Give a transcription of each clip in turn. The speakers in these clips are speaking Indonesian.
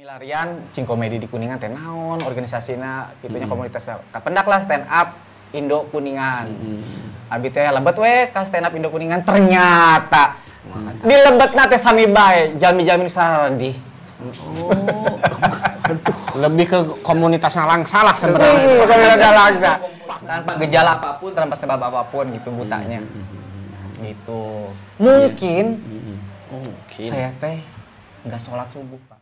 Milarian cing komedi di Kuningan teh naon organisasina kitunya komunitas kapendak lah stand up Indo Kuningan. Abi teh lebet we ka stand up Indo Kuningan ternyata di lebetna teh sami bae jalmi-jalmi saradi. Oh. Lebih ke komunitasnya langsa lah sebenarnya. Komunitas langsa. Tanpa gejala apapun, tanpa sebab apapun gitu butanya. Gitu. Mungkin saya teh nggak sholat subuh, Pak.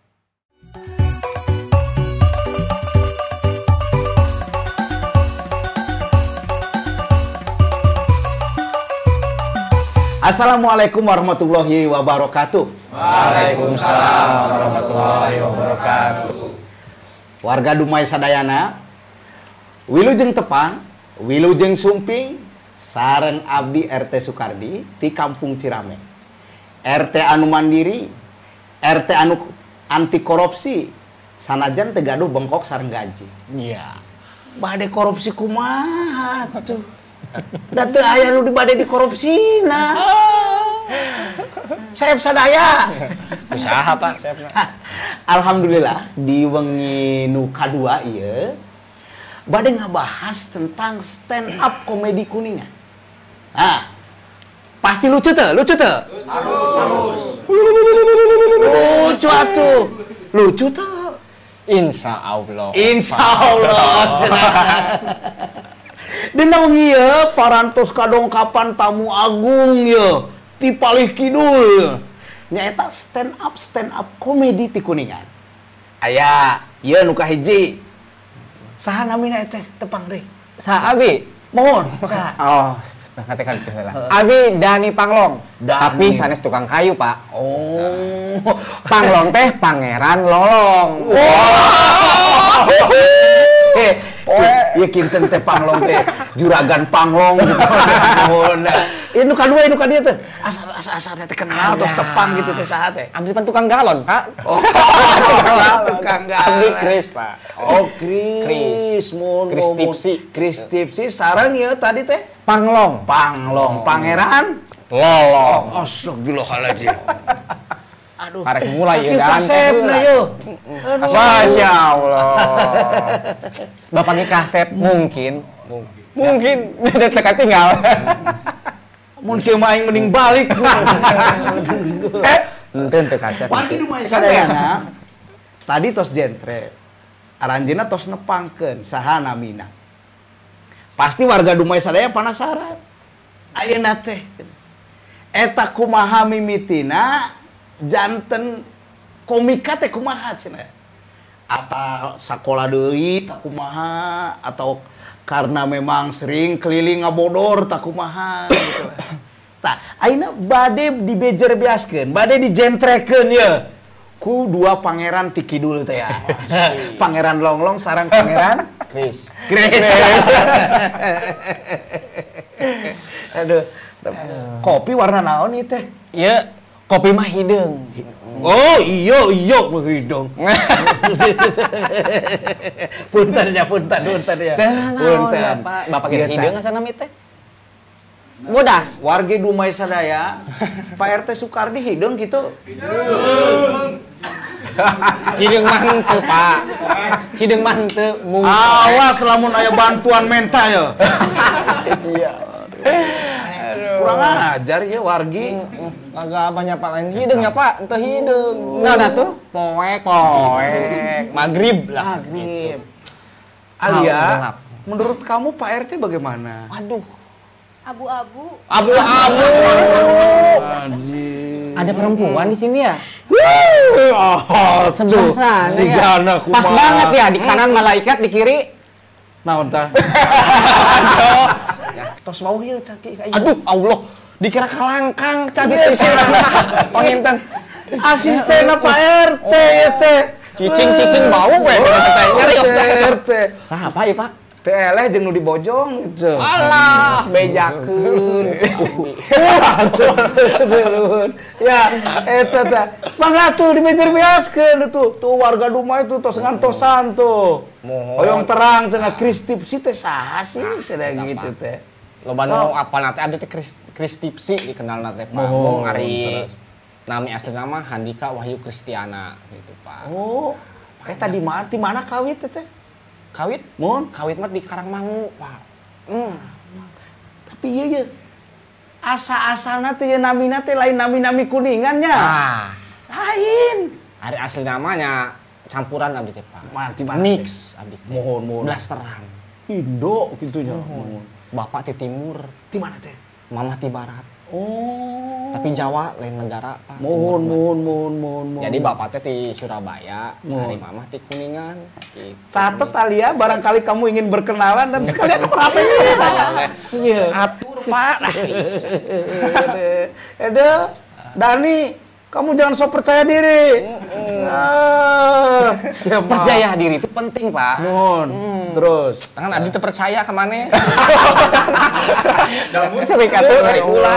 Assalamualaikum warahmatullahi wabarakatuh. Waalaikumsalam warahmatullahi wabarakatuh. Warga Dumai Sadayana, wilujeng tepang, wilujeng sumping, sareng abdi RT Sukardi di Kampung Cirame. RT anu mandiri, RT anu anti korupsi, sanajan teu gaduh bengkok sareng gaji. Iya. Bade korupsi kumaha tuh. Da teu aya nu dibade dikorupsina. Saeb sadaya. Usaha, Pak, saebna. Alhamdulillah di wengi nu kadua ieu bade ngabahas tentang stand up komedi Kuningan. Nah, pasti lucu teu? Lucu teu? Lucu atuh. Lucu teu? Insya Allah. Insya Allah. Dina wengi ieu parantos kadongkapan tamu agung ieu ti Palih Kidul. Nyaeta stand up komedi ti Kuningan. Aya ieu nu kahiji. Saha namina teh tepang deui? Sa Abi. Mohon, saha? Oh, ngatekan itu lah. Abi Dani Panglong. Dani. Tapi sanes tukang kayu, Pak. Oh. Panglong teh Pangeran Lolong. Ieu kinten teh Panglong teh juragan Panglong gitu. Mohon. Ieu kadua ieu kadieu teh. Asal teh kenal tos tepang gitu teh saha teh. Abdi pan tukang galon, Pak. Oh, tukang galon. Abdi Kris, Pak. Oh, Kris. Kris tipsi. Kris tipsi sareng ieu tadi teh Panglong. Pangeran Lolong. Astagfirullahaladzim. Aduh. Karek mulai ya kan. Kasepna yeuh. Masya Allah. Bapak ge kasep mungkin teka tinggal. Mun kieu mah aing mending balik. Enten teu kasep. Wargi Dumai Sadayana tadi tos jentre. Aranjeunna tos nepangkeun saha namina. Pasti warga Dumai Sadaya penasaran. Ayeuna teh eta kumaha mimitina janten komika teh kumaha cenah. Atau sakola deui tak kumaha atau karena memang sering keliling ngabodor tak kumaha gitu lah. Tah, ayeuna bade dibejer beaskeun, bade dijentrekeun ye ku dua pangeran ti kidul teh ya. Pangeran Longlong sareng Pangeran Kris. Aduh, kopi warna naon ieu teh? Ieu kopi mah hideung. Oh, iya mah hidung. Punten ya. Punten. Pak. Bapak ge hideung asa nami teh? Bodas. Warga Dumai Sadaya, Pak RT Sukardi hideung kitu. Hideung mah henteu, Pak. Hideung mah henteu. Awas lamun aya bantuan menta ya. Iya. Kurang ajar ya wargi. Kagak banyak Pak lain hideungnya, Pak. Henteu hideung. Nah, tuh poek. Maghrib. Alia, menurut kamu Pak RT bagaimana? Aduh. Abu-abu. Anjir. Ada perempuan di sini ya? Sebelah sana si ya. Gana Pas banget ya, di kanan malaikat, di kiri. Naon tah? Tos mau ieu caki ka ieu. Aduh, Allah. Dikira kalangkang cabi teh panginten. Asisten Pak RT teh. Cicing bau we teh nyarios dah RT. Saha Pak ieu, Pak? Teh eleh jeung nu dibojong gitu. Alah, bejakeun. Ya, eta teh. Mangga tuh dibejer beaskeun tuh. Tuh warga Dumai tuh tos ngantosan tuh. Hoyong terang cenah Kris tipsi teh saha sih cenah gitu teh. Loba nu apalna teh abdi teh Kris tipsi dikenalna teh Pak. Ari Nami asli nama Handika Wahyu Kristiana gitu Pak. Oh, tadi mana kawit teh? Kawit? Mun, Kawit mah di Karangmangu Pak. tapi iya. Asa-asana teh namina teh lain nami-nami kuningannya. Lain. Hari asli namanya campuran abdi teh Pak. Mana? Mix abdi teh. Mohon. Blasteran. Indo gitunya. Bapak di timur, Di mana teh? mamah di barat. Oh. Tapi Jawa lain negara Pak. Mohon. Jadi bapak teh di Surabaya, Mohon. hari mamah di Kuningan. Gitu. Catet Alia, barangkali kamu ingin berkenalan dan sekalian nomor HP ini. Iya. Atur Pak. Ede, Dani, kamu jangan sok percaya diri. Ya, Percaya diri itu penting Pak. Mohon. Terus. Tangan Adi terpercaya kemana? Dalam musik atuh sari ulah.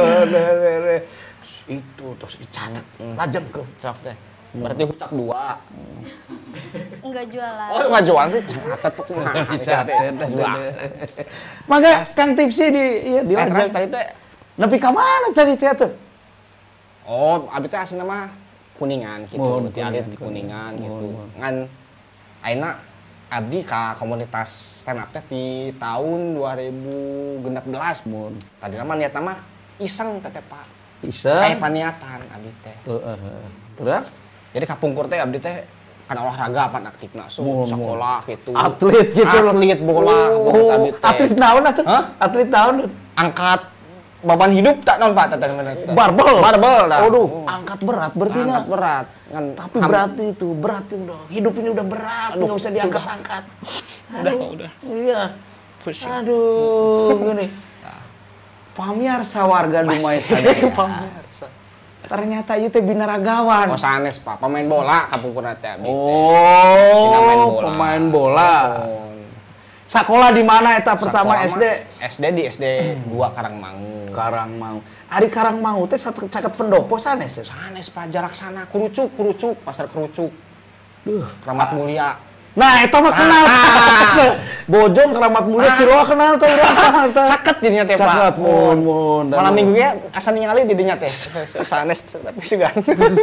Itu terus dicatat. Lajeng ke. Sok teh. Berarti ucap 2. Enggak jualan. Oh, nggak jual tuh catat tuh. Dicatat. Maka Kang Tipsi di Terus lajeng. tadi teh Nepi ka mana tadi teh atuh? oh, abdi teh asli nama Kuningan gitu. Mohon, Berarti alit di Kuningan gitu. Ngan ayeuna abdi ka komunitas stand up teh di tahun 2016. Mohon. Tadi nama niat nama iseng teh Pak. Bisa. Kayak paniatan abdi teh. Tuh, terus Jadi kapungkur teh abdi teh kan olahraga pan aktifna Mohon, sekolah gitu. atlet gitu loh. Atlet bola gitu abdi teh. Atlet naon atuh? Hah? Atlet naon? Angkat beban hidup tak non Pak teh. Barbel. Barbel dah. Waduh, angkat berat berarti Angkat nggak? berat. Kan Tapi berarti itu berat udah. Hidup ini udah berat, nggak usah diangkat-angkat. udah. Iya. Aduh, gini. Pamirsa warga Dumai sadaya. Pamirsa. Ternyata itu binaragawan. Oh sanes Pak, pemain bola kapungkur teh abdi. Oh, pemain bola. Sekolah di mana eta pertama Sekolah SD? mah SD di SD 2 Karangmangu. Karangmangu. Ari Karangmangu teh caket pendopo sanes. Sanes Pak, jarak sana kurucuk, pasar kerucuk. Duh, Keramat Mulia. nah, eta mah kenal. Bojong Keramat Mulia Ciroa kenal tuh urang teh. Caket jadinya teh Pak. Caket mun. Malam minggu ya asa ningali di dinya teh. Sanes tapi sugan.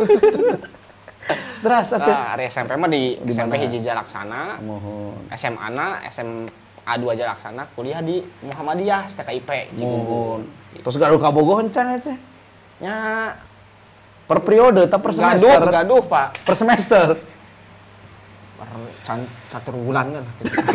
Terus atuh. Nah, hari SMP mah di SMP mana? hiji jarak sana. Mohon. SMA na SMA 2 jarak sana, kuliah di Muhammadiyah STKIP Cibubur. Mohon. Terus gaduh kabogoh encan teh. Nya Per periode atau per semester? gaduh Pak. Per semester. Catur bulan kan.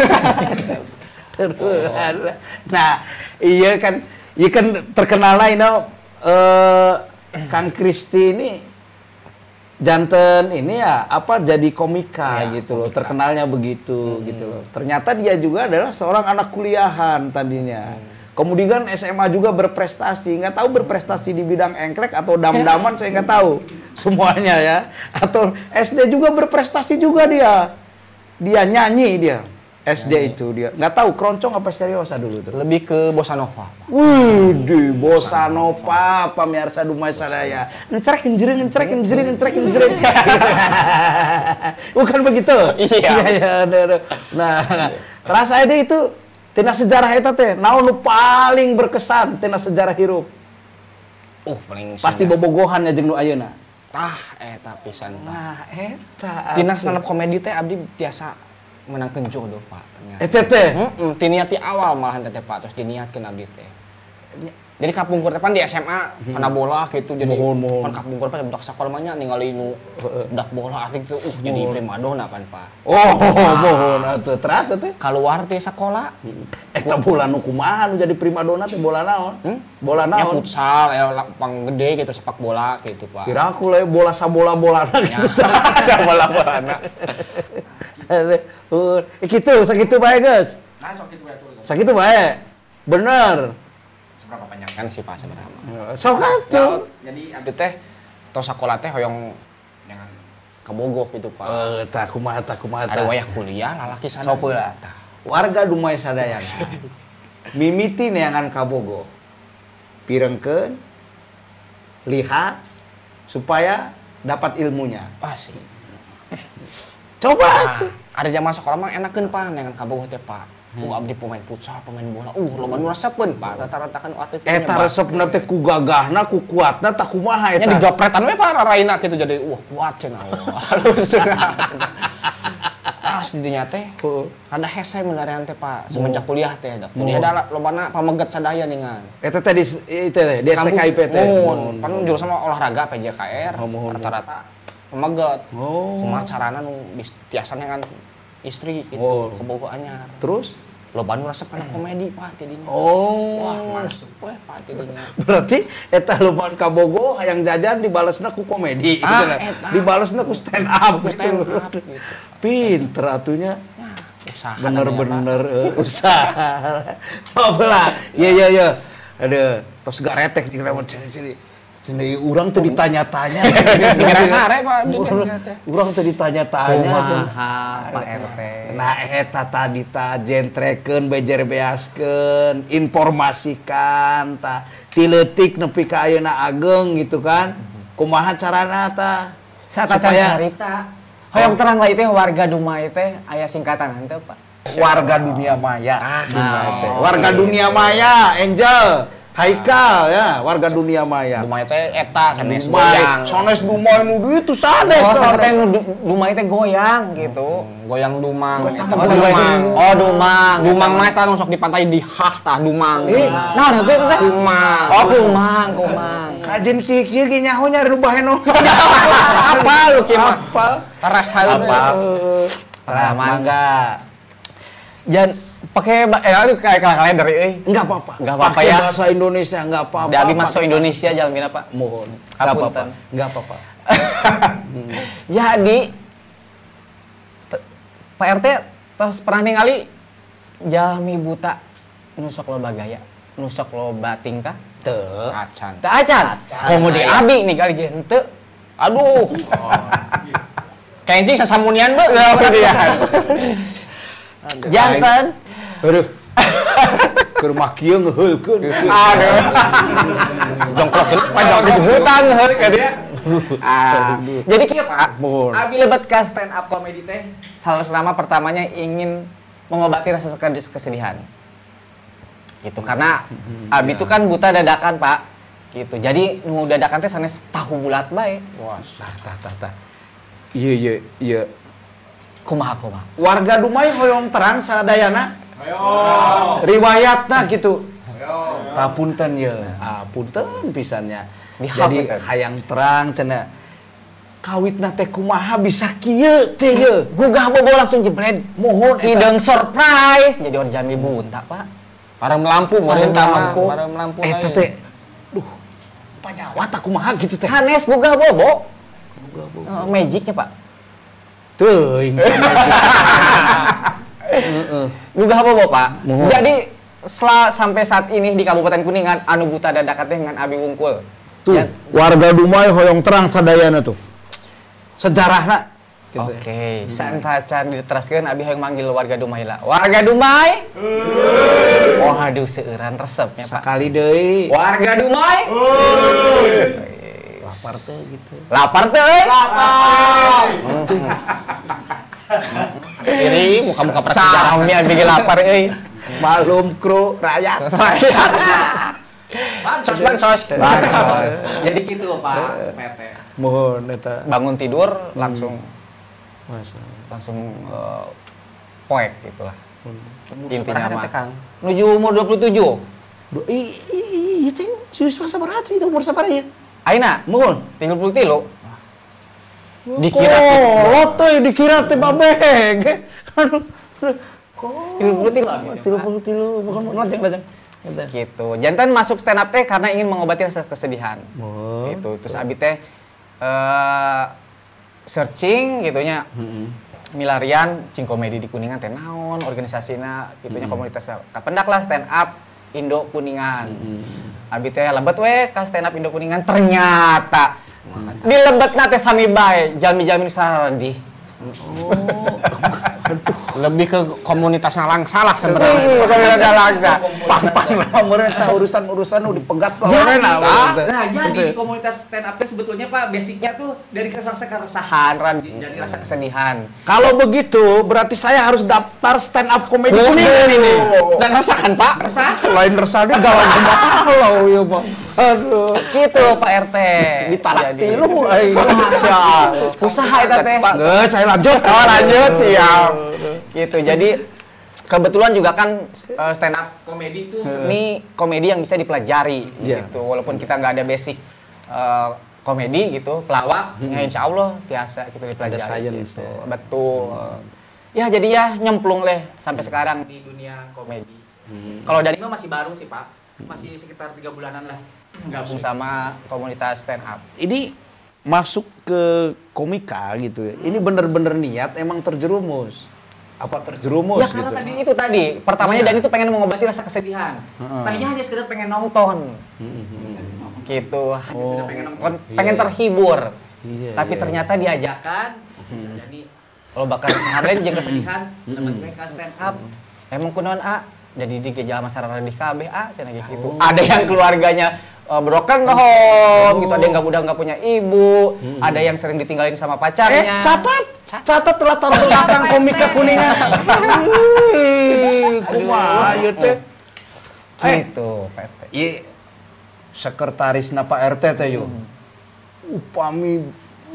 Nah, iya kan terkenal lah ini Kang Kristi ini janten ini ya apa jadi komika Ya, gitu loh, komika. terkenalnya begitu gitu loh. Ternyata dia juga adalah seorang anak kuliahan tadinya. Kemudian SMA juga berprestasi, nggak tahu berprestasi di bidang engklek atau dam-daman saya nggak tahu semuanya ya. Atau SD juga berprestasi juga dia. Dia nyanyi dia. SD itu dia. Nggak tahu keroncong apa seriosa dulu tuh. Lebih ke bossa nova. Wih, bossa nova, pamirsa Dumai sadaya. Encerek enjering. Bukan begitu? Iya. Nah, terasa ini itu tina sejarah eta teh, naon nu paling berkesan tina sejarah hirup? Paling Pasti bobogohan ya jeung nu ayeuna. tah eta pisan tah. Nah, eta. Tina stand up komedi teh abdi biasa menangkeun jodoh Pak ternyata. Eta teh. Ti niat ti awal malahan teh Pak, terus diniatkeun abdi teh. Jadi kapungkur teh pan di SMA kana bola gitu jadi Mohon. pan kapungkur pan budak sakola mah nya ningali nu budak bola arti teh jadi primadona pan Pak. Oh, mohon atuh. Terasa teh. Keluar ti sakola Eta bola nu kumaha nu jadi primadona teh bola naon? Bola ya naon? futsal ya lapang gede gitu sepak bola gitu Pak. Kira aku lah bola sabola-bolana Ya. gitu. Sabola-bolana. Kitu, sakitu bae, Geus. Nah sok kitu ya tuh. Sakitu bae. Bener. Seberapa panjang kan sih Pak sebenarnya. Sok atuh. Jadi abdi teh tos sakola teh hoyong dengan kabogoh gitu Pak. Tak kumaha. Ada wayah kuliah lalaki sana. Sok heula. Warga Dumai sadaya. Mimiti neangan kabogo. Pirengkeun, lihat supaya dapat ilmunya. Pasti. Coba Nah, atuh. ada zaman sekolah mah enakeun Pak dengan kabogoh teh Pak. abdi pemain futsal, pemain bola. Loba nu resepeun, Pak. Rata-rata kan atlet. Eta resepna teh ku gagahna, ku kuatna tak kumaha eta. Nya digapretan we Pak raraina kitu jadi kuat cenah. Halus. Pas di dinya teh kada hese mendarean teh Pak semenjak kuliah teh da. Kuliah da lobana pameget sadaya ningan. Eta teh di STKIP teh. Pan jurusan olahraga PJKR rata-rata pameget. Kumaha carana nu tiasana kan istri itu kebogo anyar. Terus loba nu resep kana komedi Pak tidinya. Wah, masuk we Pak tidinya. Berarti eta loba kabogo hayang jajan dibalesna ku komedi gitu kan. Dibalesna ku stand up. Gitu. Pinter atunya. Usaha Bener-bener usaha. Cobalah. Iya. Aduh, tos garetek jeung lamun ciri-ciri. Cenah urang teu ditanya-tanya. Dikira sare Pak. Urang teu ditanya-tanya. Pak RT. Nah eta tadi ta jentrekeun bejer beaskeun, informasikan ta ti leutik nepi ka ayeuna ageng gitu kan. Kumaha carana ta? Satacan carita. Hoyong terang lah teh warga Dumai teh aya singkatan henteu Pak. Warga dunia maya. Warga dunia maya, Angel. Haikal ya, warga dunia maya. Dumai teh eta sanes goyang. Sanes Dumai nu ditu sanes. Sampai Dumai teh goyang gitu. Goyang Dumang. Dumang. Dumang mah eta nu sok di pantai di hah tah Dumang. Nah, teh Dumang. Kumang. Kajen kieu ge nyaho nyari nu baheno. Apa lu kieu mah? Apa? Rasa Mangga. Jangan pakai aduh kayak kalender Enggak apa-apa. Enggak apa-apa Pakai ya. bahasa Indonesia enggak apa-apa. Dari masuk Indonesia jalan mina Pak. Mohon. Enggak apa-apa. Hapunten. Enggak apa-apa. Jadi Pak RT tos pernah ningali jalmi buta nusok loba gaya, nusok loba tingkah? Teu. acan. Teu acan. Komedi abi nih kali ge henteu. Aduh. Kencing sasamunian be dia. Janten. Aduh. Ke rumah kieu ngeheulkeun. Aduh. Jongkrokeun panjang disebutan heuh ka dia. Jadi kieu Pak, Mohon. abi lebat ka stand up comedy teh selama pertamanya ingin mengobati rasa kesedihan. Gitu karena abi itu kan buta dadakan Pak. Gitu. Jadi nu dadakan teh sanes tahu bulat bae. Wah, tah. Iya. Kumaha. Warga Dumai hoyong terang sadayana. Riwayatna gitu. Punten ye. Punten pisannya. Jadi hayang terang cenah. Kawitna teh kumaha bisa kieu teh ye. Gugah bobo langsung jebret. Mohon Hideung surprise jadi orang jami buta, Pak. Parang melampu, Parang melampu. Parang melampu. Eta teh. Duh. Panyawa tak kumaha gitu teh. Sanes gugah bobo. Magicnya, Pak. Teuing. Gugah bobo, Pak. Mohon. Jadi sampai saat ini di Kabupaten Kuningan anu buta dadakan teh dengan abi wungkul. Tuh, warga Dumai hoyong terang sadayana tuh. Sejarahna. Gitu. Oke, santacan diteraskeun abi hoyong manggil warga Dumai lah. Warga Dumai. Waduh, seueuran resepnya, Pak. Sekali deui. Warga Dumai. Lapar teh gitu. Lapar teh euy. Iri muka-muka prasejarah. Sami abi ge lapar euy. Malum kru rakyat. Bansos. Jadi gitu Pak PT. Mohon eta. Bangun tidur langsung Masa. poek gitulah. Intinya mah. Kang. Menuju umur 27. Iya teh, serius masa berat itu umur sabaraha ya? Aina, Mohon. 33. Dikira dikira teh babeg. Aduh. 33 abi. 33 bukan lajang. Gitu. Jantan masuk stand up teh karena ingin mengobati rasa kesedihan. Oh. Gitu. Terus abi teh searching gitunya. Milarian cing komedi di Kuningan teh naon organisasina gitunya komunitas kapendak lah stand up Indo Kuningan. Abi teh lebet we ka stand up Indo Kuningan ternyata di lebetna teh sami bae jalmi-jalmi saradi. Lebih ke komunitasnya langsa lah sebenarnya. Komunitas langsa. Pang-pang lah mereka urusan-urusan nu dipegat kok Jadi, mereka. jadi komunitas stand up itu sebetulnya Pak basicnya tuh dari rasa keresahan, dari rasa kesedihan. Kalau begitu berarti saya harus daftar stand up komedi Kuningan ini. Dan rasakan Pak, resah. Lain resah dia galau galau ya Pak. Aduh. Gitu Pak RT. Ditalak Jadi, tilu. Masya Allah. Usaha itu teh. Nggak, saya lanjut. Oh lanjut siap. Gitu. Jadi kebetulan juga kan stand up komedi itu seni komedi yang bisa dipelajari Iya. gitu. Walaupun kita nggak ada basic komedi gitu, pelawak, ya insya Allah biasa kita dipelajari. Ada science, gitu. ya. Betul. Ya jadi ya nyemplung leh sampai sekarang di dunia komedi. Kalau dari mah masih baru sih Pak, masih sekitar 3 bulanan lah gabung sama komunitas stand up. Ini masuk ke komika gitu ya. Ini bener-bener niat emang terjerumus. Apa terjerumus Ya gitu? karena tadi itu tadi, pertamanya Dani itu pengen mengobati rasa kesedihan. Tadinya hanya sekedar pengen nonton. Gitu, hanya sekedar pengen nonton, pengen terhibur. Iya, Tapi iya. ternyata diajakan, bisa jadi kalau bakal keresahan lain jeung kesedihan, dapat mereka stand up. Emang kunaon jadi di gejala masyarakat di KB cenah gitu. Ada yang keluarganya broken home gitu, ada yang udah nggak punya ibu, ada yang sering ditinggalin sama pacarnya. Catat latar belakang komika Kuningan. Kumaha ieu teh? Gitu, Pak RT. Ieu sekretarisna Pak RT teh yo. Upami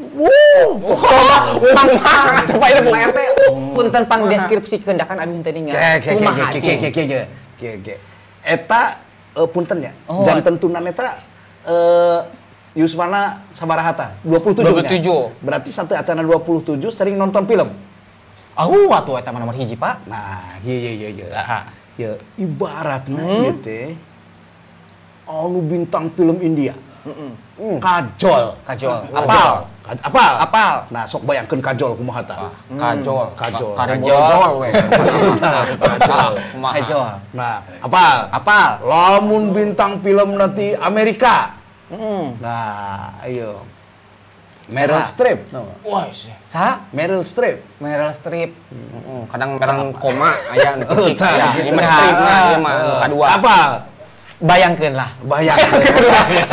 Coba itu Pak RT. Punten pang deskripsi kehendakan abdi teh ningal. Kumaha cing? Eta punten ya. Oh. Janten tunan eta Yusmana Sabarahata 27 nya. 27. Berarti satu acara 27 sering nonton film. Atuh eta mah nomor hiji, Pak. Nah, iya. Ya ibaratna ieu teh anu bintang film India. Kajol. Apal. Apal. Nah, sok bayangkeun kajol kumaha tah. Kajol. Kajol. Kajol we. Kajol. Nah, apal. Lamun bintang film nanti Amerika. Nah, ayo. Meryl Saha? Streep. Wah, saha? Meryl Streep. Meryl Streep. Kadang koma aya nu titik Tah, ya. gitu. Ieu mah strip mah ieu mah nu kadua. Apal. Bayangkeun lah. Bayangkeun.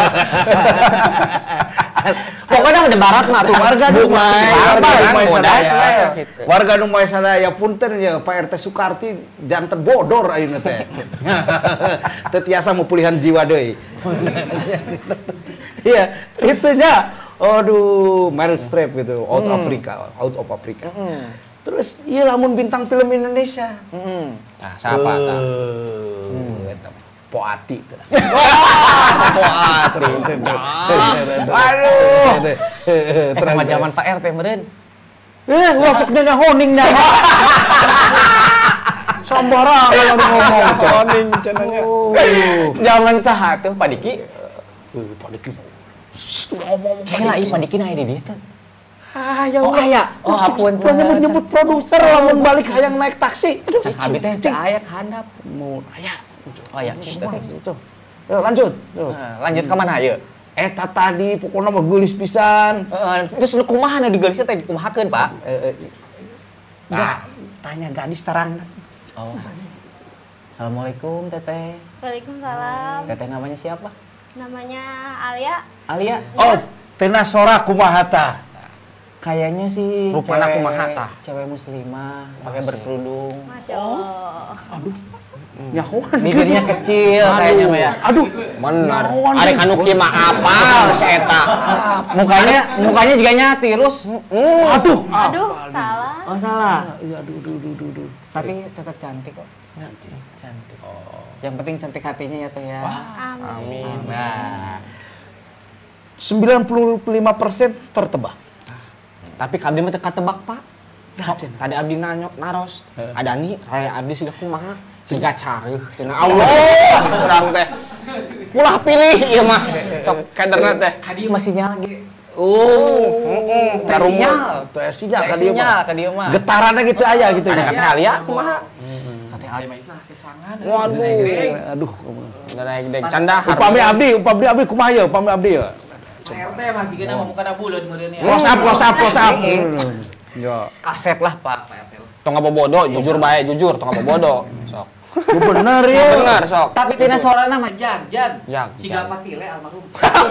Pokoknya udah barat mah tuh. Warga Dumai sadaya. Gitu. Warga Dumai sadaya punten ya Pak RT Sukarti janten bodor ayeuna teh. Teu tiasa mupulihan jiwa deui. Iya, itu nya. Aduh, Meryl Streep gitu, out of Africa. Terus iya lamun bintang film Indonesia. Nah, siapa tah? Poati teh. Aduh. Eta mah zaman Pak RT meureun. Masuknya nya honing nya. Sambarang kalau ngomong teh. Honing cenanya. Zaman saha tuh Pak Diki? Pak Diki. Kayaknya ieu Pak Diki aya di dieu teh. Ya Oh aya. Oh ampun. nyebut produser lamun balik hayang naik taksi. Abi teh aya ka handap. Mun aya. Oh ya, Lanjut. lanjut ke mana ieu? Eta tadi pokoknya mah geulis pisan. Terus nu kumaha nu digelisnya teh dikumahakeun, Pak? Nah, tanya gadis terang. Oh. Assalamualaikum, Teteh. Waalaikumsalam. Teteh namanya siapa? Namanya Alia. Alia. Oh, tena sora kumaha tah? Kayaknya sih Rupana kumaha tah? Cewek muslimah, pakai berkerudung. Masya Allah. Nyahoan. Bibirnya kecil kayaknya mah ya. Aduh, Bener. Ari kanu kieu mah apal si eta. Mukanya juga tirus. Aduh. Aduh, salah. Oh, salah. Iya, aduh. Tapi tetap cantik kok. Cantik. Yang penting cantik hatinya ya, Teh ya. Amin. Nah, 95% tertebak. Tapi kabdi mah teu katebak, Pak. Sok, tadi abdi naros. Adani raya abdi siga kumaha? Siga careuh cenah. Allah, urang teh. Ulah pilih ieu mah. Sok kaderna teh. Kadi masih nyala ge. Sinyal. Teu sinyal ka dieu mah. Ka dieu mah. Getaranna gitu aya gitu. Ada kata Alia kumaha? Katanya Alia mah ikhlas kesangan. Aduh. Naik canda Upami abdi kumaha ye? Upami abdi ye. Pak RT mah jigana mah mukana buleud meureun ya. Close up. Ya. Kaset lah Pak RT. Tong bobodo, jujur bae, jujur, tong bobodo. Sok. Bener ya. Bener sok. Tapi tina sorana mah jag. Jag. Siga patile almarhum.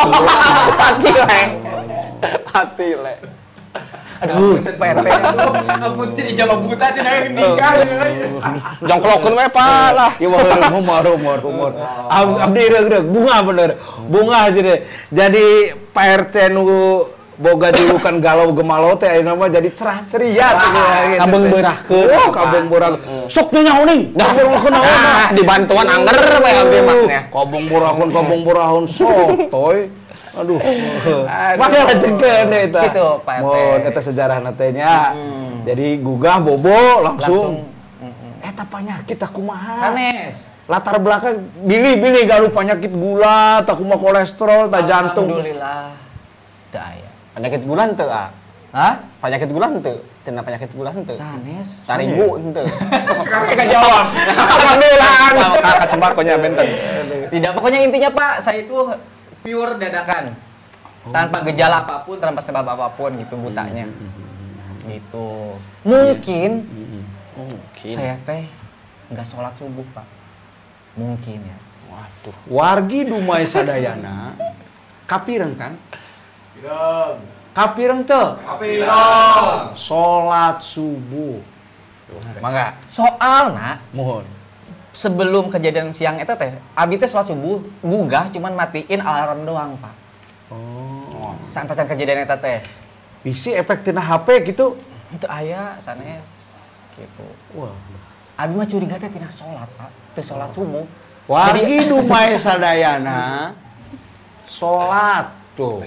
Patile. Aduh, itu Pak RT. Ampun sih dijawab buta cenah nikah. Jongklokeun we Pak lah. Ieu humor. Abdi reug bunga bener. Bunga jadi Pak RT nu boga julukan galau gemalo teh ayeuna mah jadi cerah ceria teh. Kabeng beurahkeun. Oh, kabeng beurahkeun. Sok nya nyahoning. Dibantuan angger we abdi mah nya. Kabeng beurahkeun sok toy. Aduh. Makanya lajengkeun eta. Gitu, Pak RT. Mun eta sejarahna teh nya. Jadi gugah bobo langsung. Eta penyakit aku kumaha? Sanes. Latar belakang bilih galuh penyakit gula, tak kumaha kolesterol, tak jantung. Alhamdulillah. Teu aya. Penyakit gulan teu ah. Hah? Penyakit gulan teu. Cenah penyakit gulan teu. Sanes. Taribu teu. Sekarang kita jawab. Alhamdulillah. Kakak sembar konya benten. Tidak, pokoknya intinya Pak, saya itu pure dadakan. Tanpa gejala apapun, tanpa sebab apapun gitu butanya. Gitu. Mungkin saya teh nggak sholat subuh Pak. Mungkin ya. Waduh. Wargi Dumai Sadayana kapireng kan? Kapireng teu? Kapireng. Salat subuh. Mangga. Soalna Mohon. sebelum kejadian siang eta teh, abi teh sholat subuh gugah cuman matiin alarm doang Pak. Oh. Santacan kejadian eta teh. Bisi efek tina HP gitu. Itu aya sanes gitu. Wah. Abi mah curiga teh tina sholat Pak, teu sholat subuh. Wargi Dumai Sadayana salat tuh.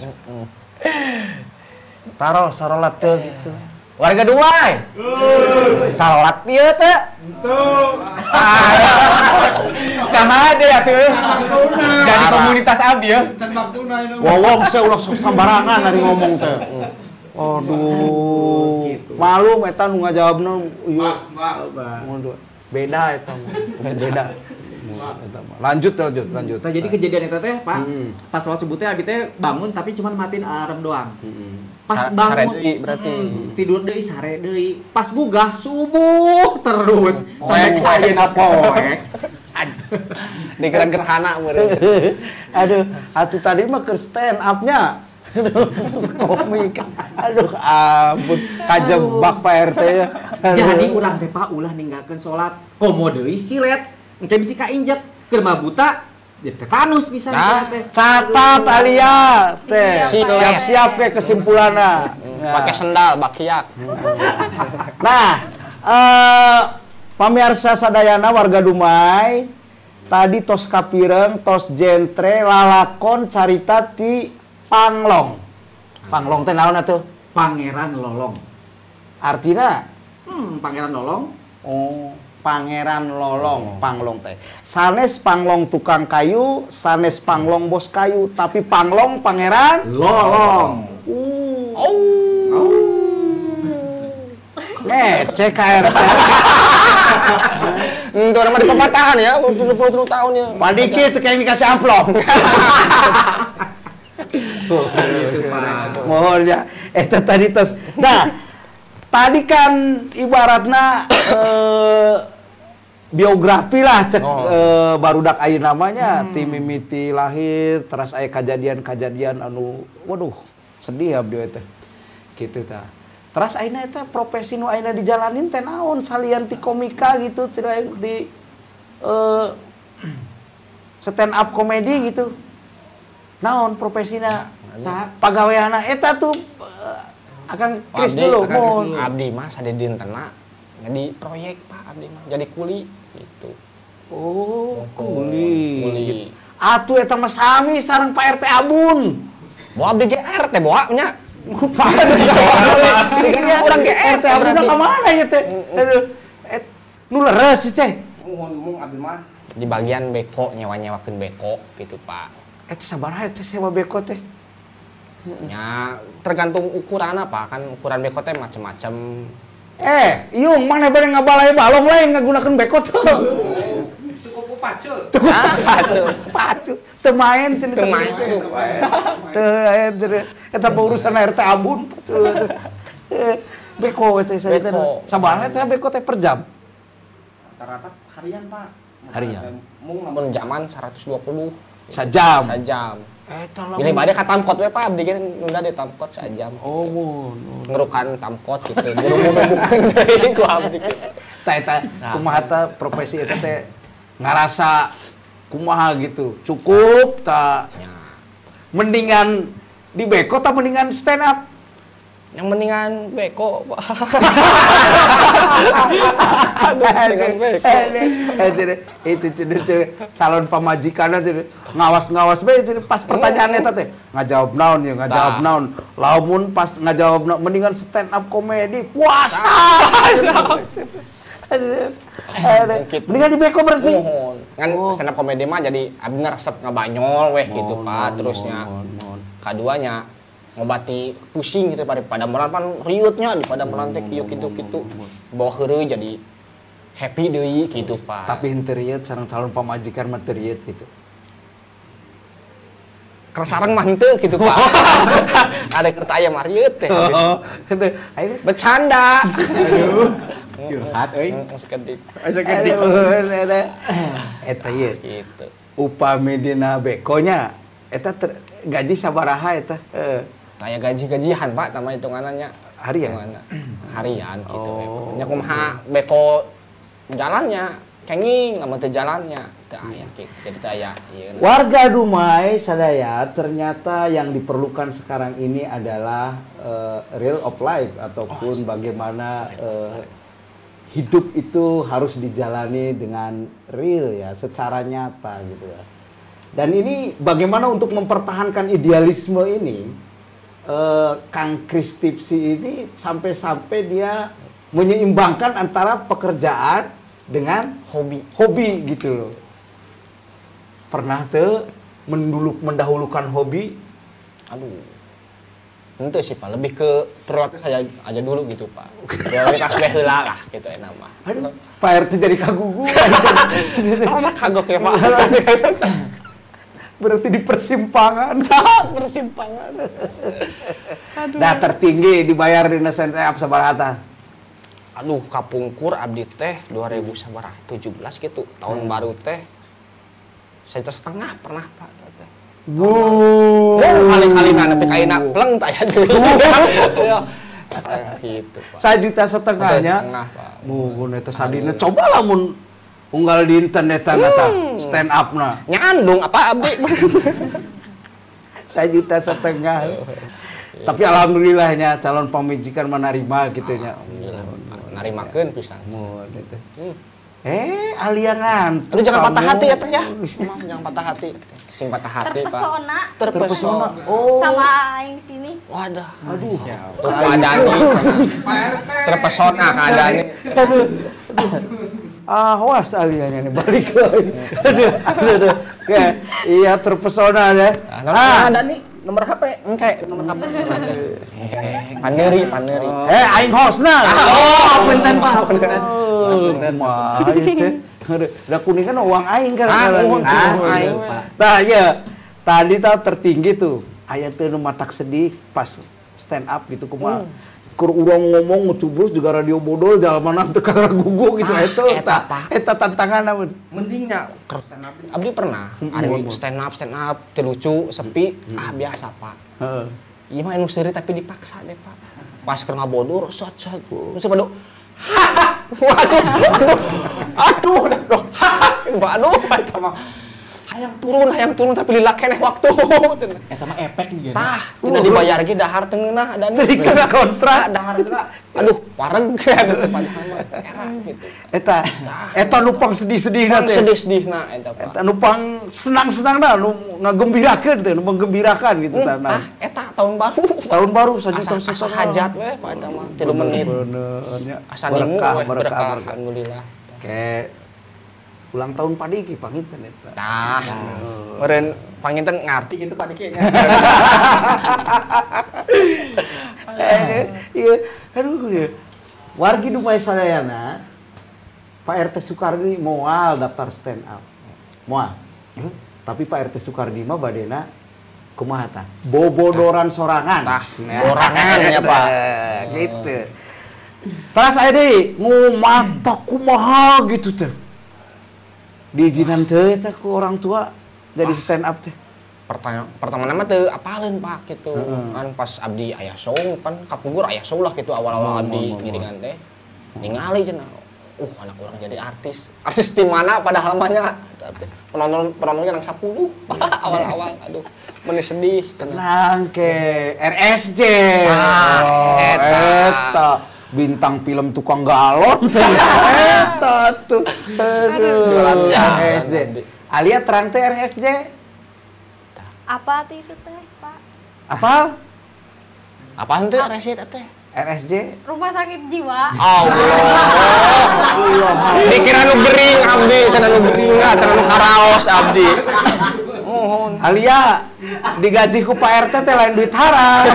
Taruh sarolat teh gitu. Warga Dumai. Salat ieu teh. Kamaha deh atuh. Jadi komunitas abdi ya. Wawong saya ulah sambarangan dari ngomong teh. Aduh. Malu eta nu ngajawabna ieu. Beda eta mah. Beda. Eta mah. Lanjut. Nah, jadi kejadian eta teh, Pak, pas sholat subuh teh abi teh bangun tapi cuma matiin alarm doang. Pas Sare bangun deui berarti. tidur deui sare deui. Pas gugah subuh terus. Sampai ayeuna poek. Dikira gerhana meureun. Aduh, atuh tadi mah ke stand up-nya. Komik. Aduh, ampun kajebak Pak RT ya. Jadi urang teh Pak ulah ninggalkeun sholat. Komo deui silet. Engke bisi kainjek keur mah buta. Ya tetanus bisa Nah, teh. catat Alia teh. Siap, Siap-siap ke kesimpulanna. Pakai sendal bakiak. Nah, pamirsa sadayana warga Dumai, tadi tos kapireng, tos jentre, lalakon carita ti Panglong. Panglong teh naon atuh? Pangeran Lolong. Artina? Pangeran Lolong. Oh, Pangeran Lolong, Panglong teh. Sanes Panglong tukang kayu, sanes Panglong bos kayu, tapi Panglong Pangeran Lolong. Cek KRT. Itu nama di pematahan ya, 70 tahun ya. Padiki teh kayak dikasih amplop. Mohon ya. Eta tadi tos. Nah, tadi kan ibaratna biografi lah cek barudak ayeuna namanya ti mimiti lahir terus aya kejadian-kejadian anu waduh sedih abdi teh. Kitu tah. Terus ayeuna eta profesi nu ayeuna dijalanin teh naon salian ti komika gitu di stand up komedi gitu. Naon profesina? Pagaweana eta tuh akan Kris dulu mohon. Abdi mah sade dintena jadi proyek Pak abdi mah jadi kuli gitu. Oh, kuli. Kuli. Atuh eta mah sami sareng Pak RT Abun. Bawa abdi GR teh bawa nya. Sehingga urang RT Abun ka mana ya teh? Aduh. Nu leres teh. Mun abdi mah Di bagian beko nyewa-nyewakeun beko gitu Pak. Eta sabaraha teh sewa beko teh? Ya tergantung ukuran apa kan ukuran beko teh macam-macam. Iung mana bere ngabalai balong lain ngagunakeun beko tuh. cukup pacut. Pacu. Teu main cenah. Teu main. Teu eta urusan RT Abun pacu. Beko teh sadina. Beko. Sabaraha teh beko teh per jam? Rata-rata harian, Pak. Harian. Mung namun zaman 120 Sajam. sajam. Eta lah. Pilih bade ka tamkot we Pak, abdi ge nunda di tamkot sajam. Oh, mun. Ngerukan tamkot gitu. Buru-buru deui ku abdi ge. Eta kumaha teh profesi eta teh ngarasa kumaha gitu. Cukup tak Ya. mendingan di beko tak mendingan stand up. Yang mendingan beko. Mendingan beko. Itu calon pamajikan itu ngawas-ngawas bae itu pas pertanyaan eta teh ngajawab naon ya ngajawab naon lamun pas ngajawab naon mendingan stand up komedi puasa. Mendingan di beko berarti. Mohon. Kan stand up komedi mah jadi abdi resep ngabanyol weh gitu Pak. Terusnya kaduanya ngobati pusing gitu pada meran pan riutnya di pada meran teh kieu kitu-kitu. Bawa heureuy jadi happy deui gitu Pak. Tapi henteu rieut sareng calon pamajikan mah teu rieut gitu. Kersareng mah henteu gitu Pak. Ada kereta aya mah rieuut teh. Bercanda. Curhat euy. Sekedik. Eta ieu. Gitu. Upami dina bekonya eta gaji sabaraha eta? Kayak gaji-gajian Pak sama hitungannya. Harian? Harian gitu. Oh. Nya kumaha beko jalannya kenging lamun teu jalannya teu aya gitu. Jadi teu aya ieu. Warga Dumai sadaya ternyata yang diperlukan sekarang ini adalah real of life ataupun bagaimana hidup itu harus dijalani dengan real ya, secara nyata gitu ya. Dan ini bagaimana untuk mempertahankan idealisme ini, Kang Kristipsi ini sampai-sampai dia menyeimbangkan antara pekerjaan dengan hobi gitu loh. Pernah tuh mendahulukan hobi? Aduh. Ente sih Pak, lebih ke prioritas saya aja dulu gitu Pak. Prioritas heula lah gitu enak mah. Aduh, Pak RT jadi kagugu. Anak kagok ya Pak. Berarti di persimpangan. Persimpangan. Nah, tertinggi dibayar di stand up sabaraha tah? Aduh, kapungkur abdi teh 2017 gitu. Tahun baru teh 1,5 pernah Pak teh. Kali-kali nepi ka ayeuna pleng tah ya deui. Gitu Pak. 1,5 juta setengahnya. 1,5 Pak. Mugun eta sadina coba lamun unggal di internet eta stand up na. Nyandung apa abdi? 1,5 juta. Tapi alhamdulillahnya calon pamajikan menerima gitu nya. Alhamdulillah. Narimakeun pisan. Mun itu. Aliangan. Aduh jangan patah hati ya teh ya. Jangan patah hati. Sing patah hati Pak. Terpesona Oh. sama aing sini. Wadah. Aduh. Tuh keadaannya. Terpesona keadaannya. Awas aliannya nih balik lagi. Aduh. Kayak iya terpesona ya. Ada nih nomor HP. Engke nomor HP. Paneuri. Aing hostna. Oh, punten Pak. Mah itu. Da kuningan uang aing kan. Aing. Nah, ya. Tadi tertinggi tuh. Aya teu nu matak sedih pas stand up gitu kumaha. Keur urang ngomong ngecubrus juga radio bodol jalmana teu karagugu gitu eta tantanganna mun. Mendingnya stand up. Abdi pernah ari stand up teu lucu, sepi, biasa Pak. Heeh. Ieu mah anu seuri tapi dipaksa deh Pak. Pas keur ngabodur, sot. Terus pada Aduh, macam hayang turun tapi lila keneh waktu. Eta mah efek gitu. Tah, tidak dibayar ge dahar teu ngeunah dan Kena kontrak. dahar teu. Aduh, wareg gitu padahal mah era gitu. Eta nupang sedih-sedihna teh. Sedih-sedihna eta Pak. Eta nupang senang-senangna nu ngagembirakeun teh, nu menggembirakan gitu Tah, tanah. eta tahun baru. Tahun baru saja Asa hajat we Pak eta mah 3 menit. Bener. Asa nimu we Berkah. alhamdulillah. Kayak ulang tahun padiki panginten eta. Tah, meureun panginten ngarti gitu padiki nya. Iya, aduh. Wargi Dumai sadayana Pak RT Sukardi moal daftar stand up. Moal. Tapi Pak RT Sukardi mah badena kumaha tah? Bobodoran sorangan. Tah, orangan ya Pak. Gitu. Terus aya deui ngumatok kumaha gitu teh. Diizinan teh eta ku orang tua jadi stand up teh. Pertama nama teu apaleun Pak gitu. Kan pas abdi aya show kan kapugur aya show lah gitu awal-awal abdi ngiringan teh. Ningali cenah. Anak orang jadi artis. Artis di mana padahal namanya penontonnya nang 10 awal-awal. Aduh, meni sedih cenah. Tenang ke RSJ. Eta bintang film tukang galon teh. Eta tuh. Aduh. RSJ. Alia terang teh RSJ. Apa tuh itu teh, Pak? Apal? Apaan teh RSJ teh? RSJ. Rumah sakit jiwa. Allah. Dikira nu gering abdi, cenah nu gering, cenah nu karaos abdi. Mohon. Alia digaji ku Pak RT teh lain duit haram.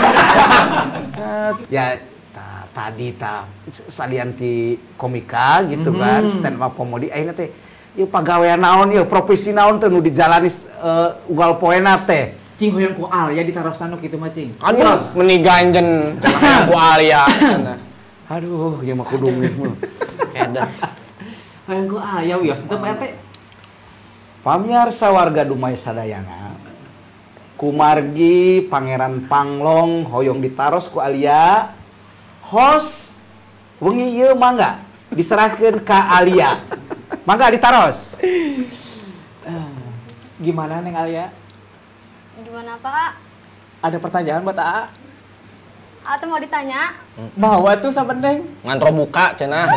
Ya tadi salian ti komika gitu kan, stand up comedy ayeuna teh ieu pagawean naon ieu, profesi naon teh nu dijalani unggal poena teh. Cing hoyong ku Alia ditaros tanuk gitu mah cing. Aduh, meni ganjen cenah ku Alia cenah. Aduh, ieu mah kudu mah. Keder. Hoyong ku Alia wios teu Pak RT. Pamirsa warga Dumai Sadayana. Kumargi Pangeran Panglong hoyong ditaros ku Alia. Host wengi ieu mangga diserahkeun ka Alia. Mangga ditaros. Gimana Neng Alia? Gimana, Pak? Ada pertanyaan buat Aa? Atau mau ditanya? Mau atuh sabendeng. Ngantro buka cenah.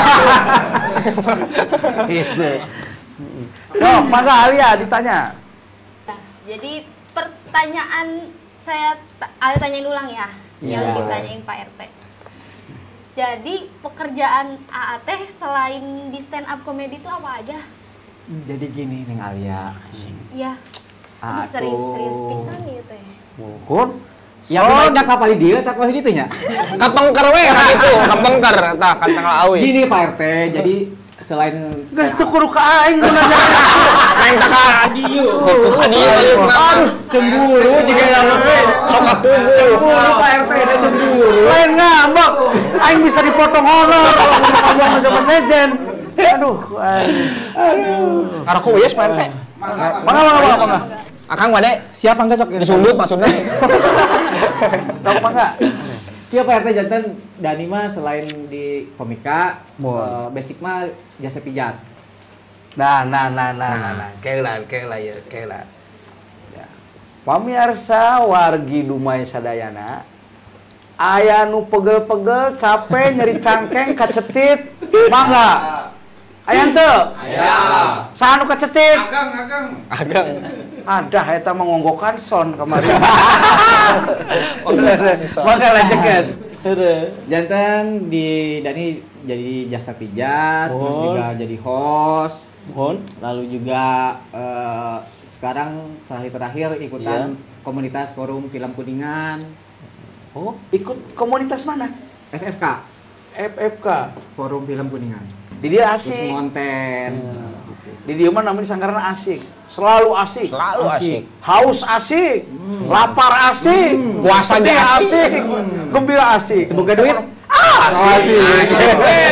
Gitu. Tuh, mangga Alia ditanya. Nah, jadi pertanyaan saya tanyain ulang ya. Iya. Yang ditanyain Pak RT. Jadi pekerjaan AA teh selain di stand up comedy itu apa aja? Jadi gini Neng Alia. Iya. Aa Aduh, serius tuh. pisan gitu teh. Mohon. Ya bener kapal dia tak kapal ditu nya. Kapengker we kan itu, kapengker tah kan tanggal awi. Gini Pak RT, jadi selain Geus teu kudu ka aing nu nanya. Main ka dieu. Ka dieu. aduh cemburu jika dalam Sok kapugu. cemburu Pak RT ada cemburu. Lain ngambek. Aing bisa dipotong honor kalau ngomong sama presiden. Aduh, aduh. Karo ku geus Pak RT. Mangga. Akang bade Siapa enggak sok disundut maksudnya. Tahu mangga. Kia Pak RT jantan Dani mah selain di komika, Mohon. basic mah jasa pijat. Nah. Keula ya. Ya. Pamirsa wargi Dumai Sadayana, aya nu pegel-pegel capek nyeri cangkeng kacetit, mangga. Aya henteu? Aya. Saha nu kacetit? Agang. Ada eta mengonggokan son kemarin. Mangga lanjutkeun. Jantan di Dani jadi jasa pijat, terus Mohon. juga jadi host, Mohon. lalu juga sekarang terakhir ikutan komunitas forum film Kuningan, Oh, ikut komunitas mana? FFK, FFK. forum film Kuningan. Di dia Terus asik. konten. Di dia mah namanya sanggarana asik. Selalu asik. Selalu asik. Haus asik. Lapar asik. Puasa sedih ge asik. Gembira asik. Boga duit? Asik.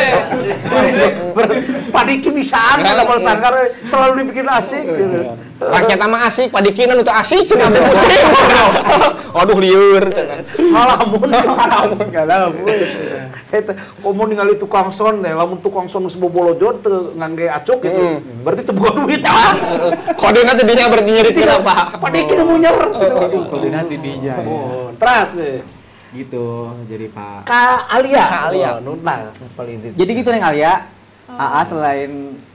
Padiki bisaan kalau sanggar selalu dibikin asik gitu. Rakyat mah asik, padikinan itu asik cenah pusing. Aduh lieur cenah. Ngalamun. Eta komo ningali tukang son teh, lamun tukang son geus bobolojor teu ngangge acuk gitu. Berarti teu boga duit. Kodena teh dinya berarti nyeureutkeun apa? Padiki nu munyer gitu. Koordinat di dia. Teras deh. Gitu, jadi Pak. Ka Alia. Ka Alia. Nuna paling itu. Jadi gitu Neng Alia, AA selain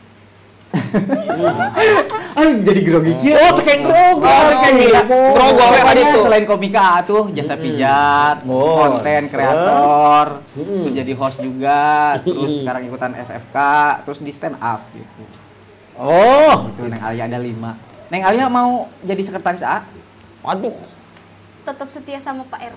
jadi grogi kieu. Oh, teu kayak grogi. Grogo we Pokoknya itu. selain komika AA tuh jasa pijat, konten kreator, terus jadi host juga, terus sekarang ikutan FFK, terus di stand up gitu. Oh, Itu Neng Alia ada 5. Neng Alia mau jadi sekretaris AA? Aduh. Tetap setia sama Pak RT.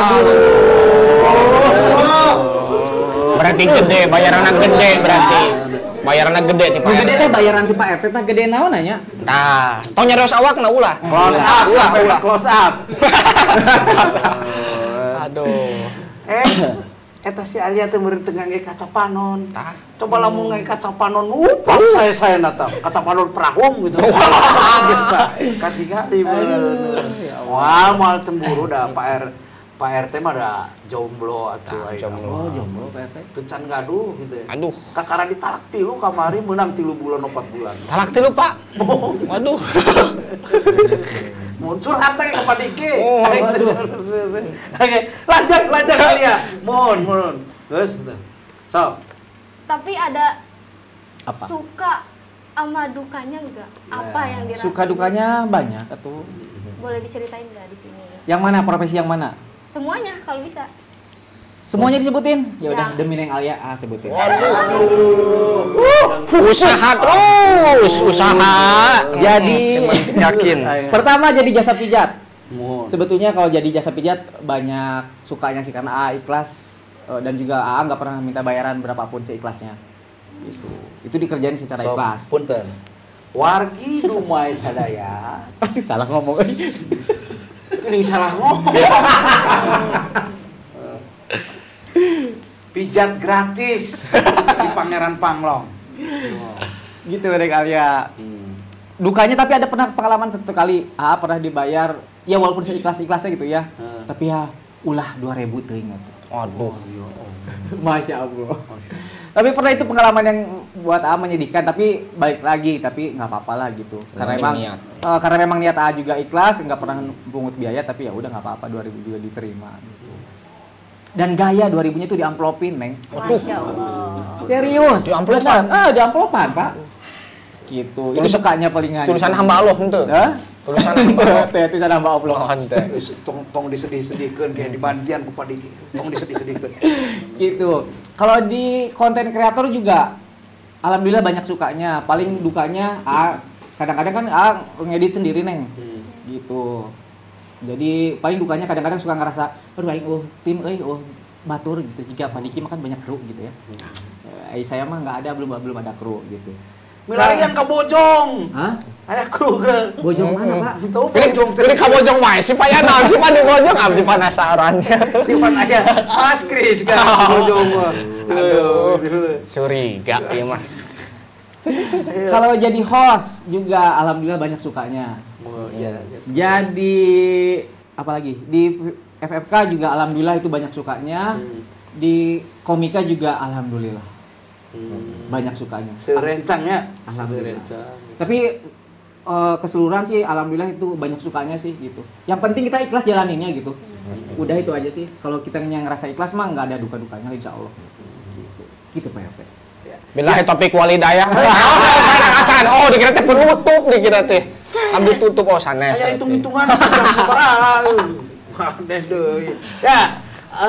Berarti gede, bayaranna gede berarti. Bayaranna gede ti Pak Nu gede RT. teh bayaran ti Pak RT teh gede naon nya? Tah, tong nyarios awakna ulah. close up. Close up. Aduh. eta si Alia teh meureun teu ngangge kaca panon. Tah. Coba lamun ngangge kaca panon, saya nata kaca panon perahum gitu. Katigali bener. Wah, moal cemburu dah Pak RT mah ada jomblo atuh aya. jomblo. Jomblo Pak RT. Teu can gaduh gitu. Aduh. Kakara ditarak 3 kamari meunang 3 bulan 4 bulan. Talak 3, Pak. Waduh. Mun curhat teh ka Padike. Oh, Oke, lanjut kali ya. Mun. Geus. So, Tapi ada Apa? suka sama dukanya enggak? Apa yang dirasain? Suka dukanya banyak atuh. Boleh diceritain nggak di sini? Yang mana profesi yang mana? Semuanya kalau bisa. Semuanya disebutin. Ya udah Yang- demi Neng Alia sebutin. Usaha terus, usaha. Jadi Yakin. pertama jadi jasa pijat. mun. Sebetulnya kalau jadi jasa pijat banyak sukanya sih karena ikhlas dan juga nggak pernah minta bayaran berapapun seikhlasnya. Itu dikerjain secara So, ikhlas. punten. Wargi dumai sadaya. Aduh salah ngomong. Geuning salah ngomong. Pijat gratis di Pangeran Panglong. Gitu Neng Alia. Dukanya tapi ada pernah pengalaman satu kali pernah dibayar ya walaupun seikhlas-ikhlasnya gitu ya. Tapi ya ulah 2.000 teuing atuh. Waduh. Masya Allah. Tapi pernah itu pengalaman yang buat menyedihkan, tapi balik lagi, tapi nggak apa-apa lah gitu. Karena Penting emang niat. karena memang niat juga ikhlas, nggak pernah pungut biaya, tapi ya udah nggak apa-apa 2.000 juga diterima. Gitu. Dan gaya 2.000-nya itu diamplopin, Neng. Masya Allah. Serius. Diamplopan? Beneran. Diamplopan, Pak. Gitu. Itu sukanya palingan. Tulisan hamba Allah henteu. Hah? Tulisan hamba Allah. Tulisan hamba Allah. Oh, henteu. Tong disedih-sedihkeun kayak dibantian ku Padike. Tong disedih-sedihkeun. Gitu. Kalau di konten kreator juga alhamdulillah banyak sukanya. Paling dukanya kadang-kadang kan ngedit sendiri, Neng. Gitu. Jadi paling dukanya kadang-kadang suka ngerasa aduh aing tim batur gitu. Jika Padiki mah kan banyak kru gitu ya. Saya mah nggak ada belum ada kru gitu. Milarian ka Bojong. Hah? Aya kru ge. Bojong mana, Pak? Tuh Bojong Ini kabojong wae sih Pak ya naon sih Pak di bojong abdi penasaran. di mana aya Mas Kris kan Bojong mah. Aduh. Curiga ieu mah. Kalau jadi host juga alhamdulillah banyak sukanya. Oh, iya. Jadi apalagi di FFK juga alhamdulillah itu banyak sukanya. Di komika juga alhamdulillah banyak sukanya. Serencangnya. Alhamdulillah. Serencang. Tapi keseluruhan sih alhamdulillah itu banyak sukanya sih gitu. Yang penting kita ikhlas jalaninnya gitu. Udah itu aja sih. Kalau kita yang ngerasa ikhlas mah nggak ada duka-dukanya insya Allah. Gitu Pak Yope. Billahi topik walidayah. Acan. Oh dikira teh penutup dikira teh. Abdi tutup sanes. Aya hitung-hitungan sejam sabaraha. Aneh deui. Ya,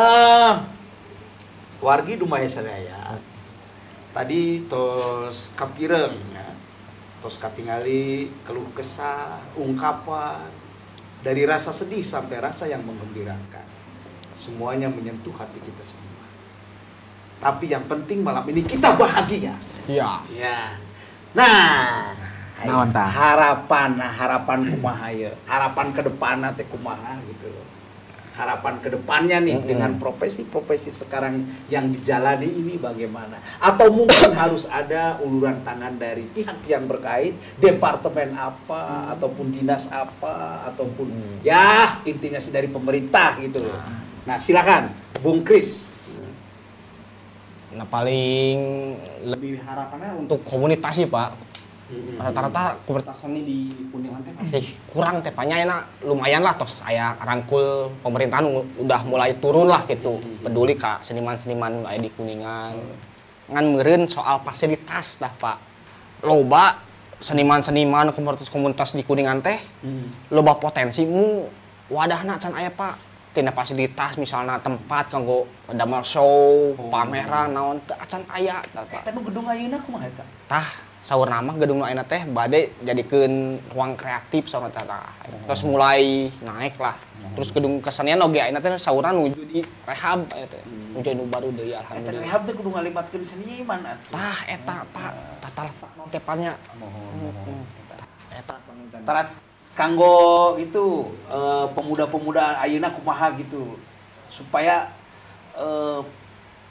wargi dumaya sadaya. Tadi tos kapireng ya. Tos katingali keluh kesah, ungkapan dari rasa sedih sampai rasa yang menggembirakan. Semuanya menyentuh hati kita semua. Tapi yang penting malam ini kita bahagia. Iya. Ya. Nah, Naon tah? harapan kumaha ye? Harapan ke depanna teh kumaha gitu loh. Harapan ke depannya nih dengan profesi-profesi sekarang yang dijalani ini bagaimana? Atau mungkin harus ada uluran tangan dari pihak yang berkait, departemen apa ataupun dinas apa ataupun ya intinya sih dari pemerintah gitu loh. Nah, silakan Bung Kris. Nah paling lebih harapannya untuk komunitas sih Pak. Rata-rata komunitas seni di Kuningan teh masih kurang teh panyana lumayan lah tos aya rangkul pemerintahan udah mulai turun lah gitu. Peduli ka seniman-seniman aya di Kuningan. Ngan meureun soal fasilitas dah Pak. Loba seniman-seniman komunitas di Kuningan teh loba potensi mu wadahna can aya Pak. Tina fasilitas misalnya tempat kanggo damel show, pameran naon teu acan aya tah Pak. Eta nu gedung ayeuna kumaha eta? Tah saur nama gedung nu ayeuna teh bade jadikeun ruang kreatif saur tah. Terus mulai naik lah. Terus gedung kesenian oge ayeuna teh saurna nuju di rehab eta teh. Nuju nu baru deui Eta alhamdulillah. rehab teh kudu ngalibatkeun seniman atuh. Tah eta Pak, tata letak tepannya. Eta Tarat kanggo itu pemuda-pemuda ayeuna kumaha gitu supaya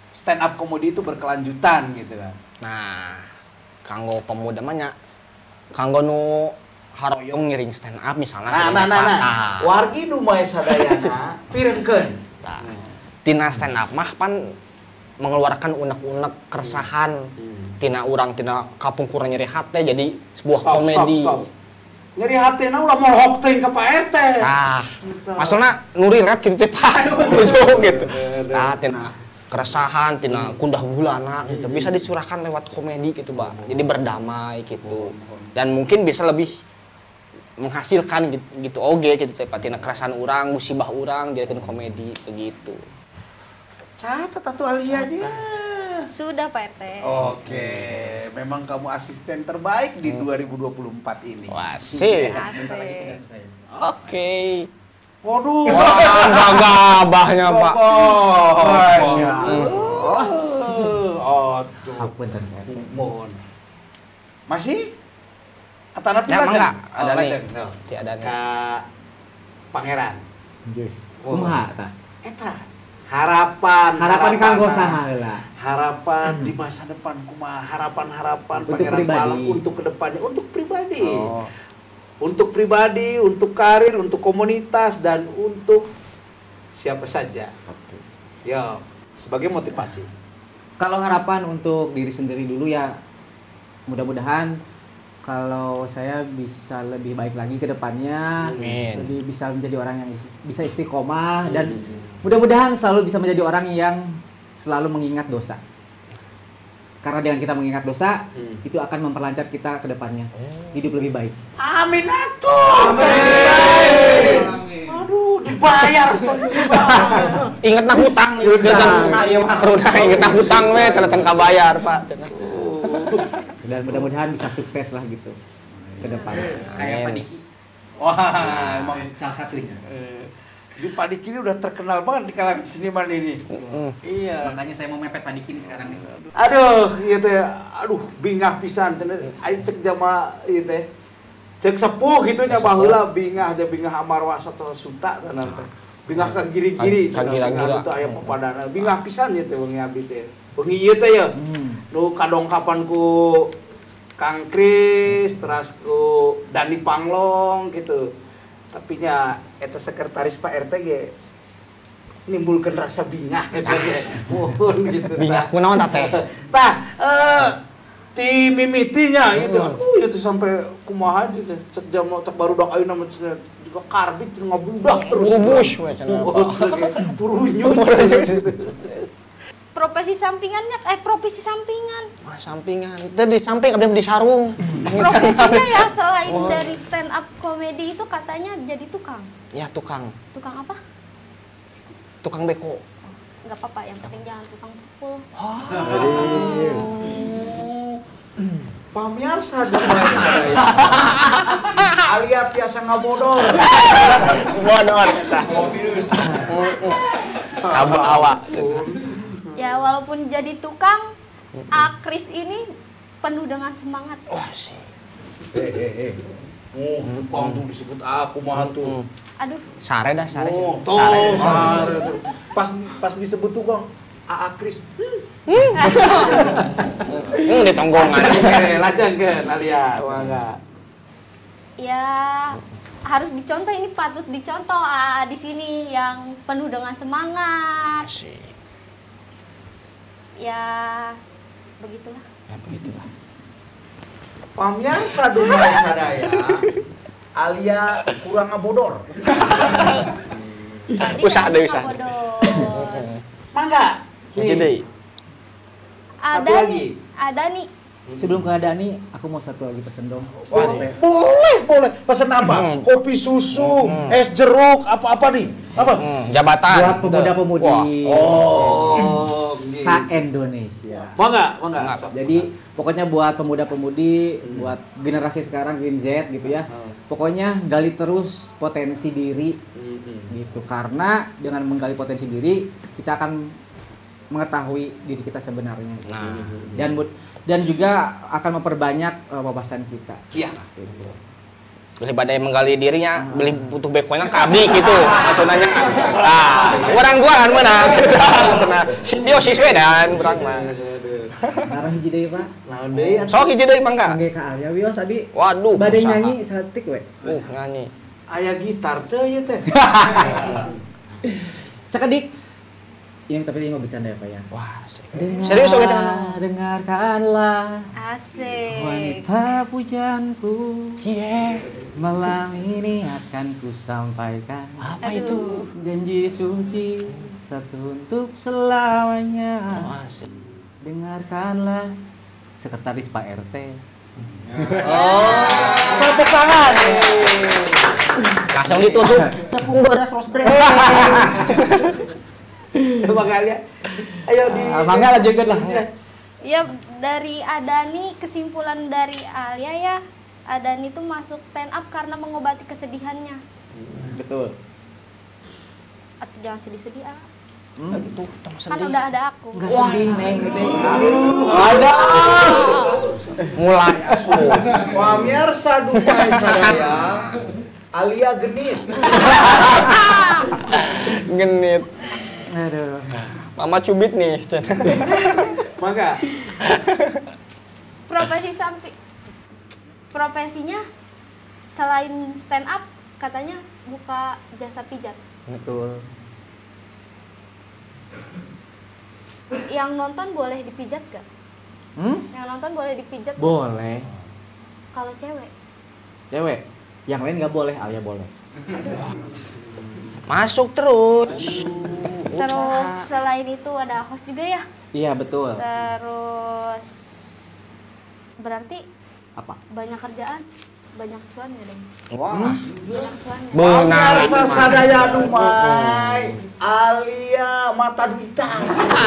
stand up komedi itu berkelanjutan gitu kan. Nah, kanggo pemuda mah nya kanggo nu haroyong ngiring stand up misalnya. Nah. Wargi nu mae sadayana pirengkeun. Nah, tina stand up mah pan mengeluarkan unek-unek keresahan tina urang tina kapungkur nyeri hate jadi sebuah komedi. Stop. Nyeri hatena ulah molhok teuing ka Pak RT. Ah, maksudna nuri lihat kitu teh Pak. Ujung gitu. Nah, tina keresahan, tina kundah gulana gitu bisa dicurahkan lewat komedi gitu, Bang. Jadi berdamai gitu. Dan mungkin bisa lebih menghasilkan gitu oge gitu teh tina keresahan urang, musibah urang jadikan komedi begitu. Catat atuh Alia aja. Sudah Pak RT. Oke, memang kamu asisten terbaik di 2024 ini. Wasih. Asik. Oke. Waduh. Wah, gabahnya, Pak. Oh, tuh. Punten Pak RT. Mohon. Masih? Atana Ya, mangga. Ada nih. lajeng. Tuh. Ada nih. Kak Pangeran. Geus. Oh. Kumaha tah? Eta harapan Kanggo saha heula? harapan di masa depan kumaha harapan Untuk Pangeran pribadi. Palang untuk kedepannya untuk pribadi untuk pribadi untuk karir untuk komunitas dan untuk siapa saja ya sebagai motivasi. Kalau harapan untuk diri sendiri dulu ya, mudah-mudahan kalau saya bisa lebih baik lagi ke depannya, Amin. lebih bisa menjadi orang yang bisa istiqomah dan mudah-mudahan selalu bisa menjadi orang yang selalu mengingat dosa. Karena dengan kita mengingat dosa, itu akan memperlancar kita ke depannya. Hidup lebih baik. Amin atuh. Amin. Aduh, dibayar Ingat nah hutang, inget nah hutang we can kabayar, Pak. Dan mudah-mudahan bisa sukses lah gitu ke depannya. Kayak Pak Diki. Wah, emang Salah satunya. di Pak Diki ini udah terkenal banget di kalangan seniman ini. Iya. Makanya saya mau mepet Pak Diki nih sekarang nih. Aduh, iya teh. Aduh, bingah pisan teh. Aing cek jama ieu teh. Cek sepuh gitu nya baheula bingah aja bingah amarwa satu suta tenan teh. Bingah ka giri-giri Ka gira-gira. itu aya pepadana. Bingah pisan ieu teh wengi abdi teh. Wengi ieu teh ya. Nu kadongkapan ku Kang Kris, terus ku Dani Panglong gitu. Tapi nya eta sekretaris Pak RT ge nimbulkeun rasa bingah eta ge. Mohon gitu. Bingah kunaon tah teh? Tah, ti mimitinya itu. Aduh, itu sampai kumaha aja teh. Cek jam cek barudak ayeuna mah juga karbit ngabudak terus. Buru-bus we cenah. Buru nyus. Profesi sampingannya profesi sampingan. Wah, sampingan. Teh di samping abdi di sarung. Profesinya ya selain dari stand up komedi itu katanya jadi tukang. Ya tukang Tukang apa? beko. Enggak apa-apa, yang penting jangan tukang pukul. Pamirsa di saya. Alias tiasa ngabodor. Bodor tah. Aba awak. Ya walaupun jadi tukang, Kris ini penuh dengan semangat. Wah, sih. Tukang tuh disebut aku mah tuh. Aduh, Sare dah, sare. Tuh, sare tuh. Pas disebut tukang Kris. Di tonggongan. Lajengkeun Alia, mangga. ya harus dicontoh, ini patut dicontoh di sini yang penuh dengan semangat. Asik. Ya begitulah. Ya begitulah. Pamirsa dunia sadaya. Alia kurang ngabodor. Tadi Usaha kan deh, usaha. bodor. Mangga. Jadi Ada Satu lagi. nih, ada nih. Sebelum ke Dani, aku mau satu lagi pesen dong. Boleh. Pesan apa? Kopi susu, es jeruk, apa-apa nih? Apa? jabatan. Buat pemuda-pemudi Oh, se-Indonesia. Mangga. Jadi pokoknya buat pemuda-pemudi, buat generasi sekarang Gen Z gitu ya. Pokoknya gali terus potensi diri gitu. Karena dengan menggali potensi diri, kita akan mengetahui diri kita sebenarnya. Nah. Dan juga akan memperbanyak wawasan kita. Iya. Gitu. beli badai menggali dirinya, beli butuh bekoina kabli gitu. Maksudnya orang dua kan menang. Cenah. Dia siswe dan urang mah. Narang hiji deui, Pak. Naon deui? Sok hiji deui mangga. Kangge ka Arya wios abi. Waduh. Bade usaha. nyanyi satik we. Nyanyi. Aya gitar teh ieu teh. Sakedik. Yang tapi ini mau bercanda ya, Pak ya. Wah, serius gitu kan? Dengarkanlah Asik. wanita pujaanku. Iya. Malam ini akan ku sampaikan Apa Aduh. itu? janji suci satu untuk selamanya. Oh, asik. Dengarkanlah sekretaris Pak RT. Tepuk tangan. Langsung ditutup. Tepung beras rosbre. Mangga ya. Ayo di Mangga lanjutkan lah. Ya dari Adani, kesimpulan dari Alia ya, Adani tuh masuk stand up karena mengobati kesedihannya. Betul. Atau jangan sedih-sedih ah. Itu Kan udah ada aku. Enggak sedih neng gitu. ada. mulai. Pamirsa Dumai sadaya. Alia genit. Genit. Aduh. Mama cubit nih. Mangga. Profesinya selain stand up katanya buka jasa pijat. Betul. Yang nonton boleh dipijat gak? Yang nonton boleh dipijat gak? Boleh. Kalau cewek? Cewek. Yang lain nggak boleh, Alia boleh. Masuk terus. Terus selain itu ada host juga ya? Iya betul. Terus berarti Apa? banyak kerjaan, banyak cuan ya dong? Wah. Banyak cuan ya? Benar. Pamirsa sadaya Dumai. Alia mata duitan.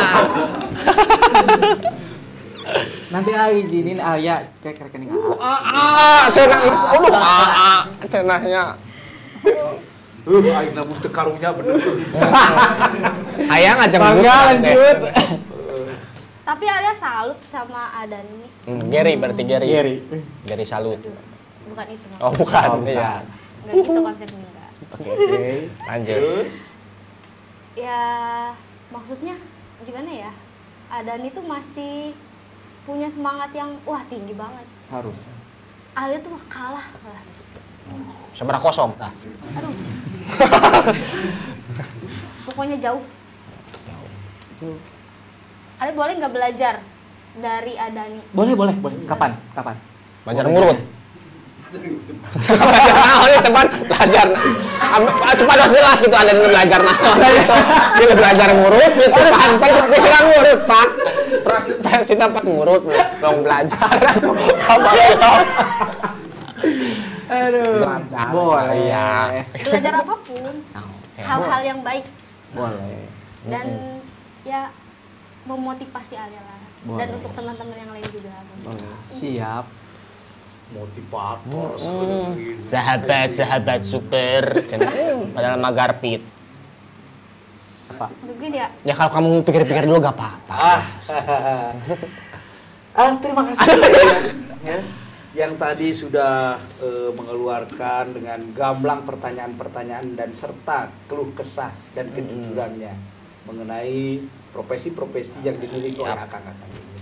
Nanti izinin Alia cek rekening Cenah. Aduh, cenahnya. Aing lamun teu karunya bener. Hayang aja Mangga lanjut. Tapi Alia salut sama Adani. Gary berarti Gary. Gary. Gary salut. Bukan itu maksudnya. Oh, bukan. Oh, bukan. Iya. Nggak gitu konsepnya enggak. Oke. Lanjut. Ya maksudnya gimana ya? Adani tuh masih punya semangat yang wah tinggi banget. Harus. Alia tuh kalah lah. Seberapa kosong? Nah. Aduh. Pokoknya jauh. Alia boleh nggak belajar dari Adani? Boleh. Kapan? Belajar ngurut. Nah, ini teman belajar. Cuma harus jelas gitu ada yang belajar nah. Dia belajar ngurut gitu kan. Presiden ngurut, Pak. Presiden dapat ngurut, belum belajar. Apa itu? Aduh. Belajar. Boleh. Iya. Belajar apapun. Hal-hal yang baik Boleh. dan ya memotivasi Alia lah. Boleh. Dan untuk teman-teman yang lain juga. Boleh. Siap. Motivator Sahabat super. Padahal magarpit. Apa? Mungkin ya. Ya kalau kamu pikir-pikir dulu gak apa-apa. Terima kasih ya, yang tadi sudah mengeluarkan dengan gamblang pertanyaan-pertanyaan dan serta keluh kesah dan kejujurannya mengenai profesi-profesi yang dimiliki oleh akang-akang ini.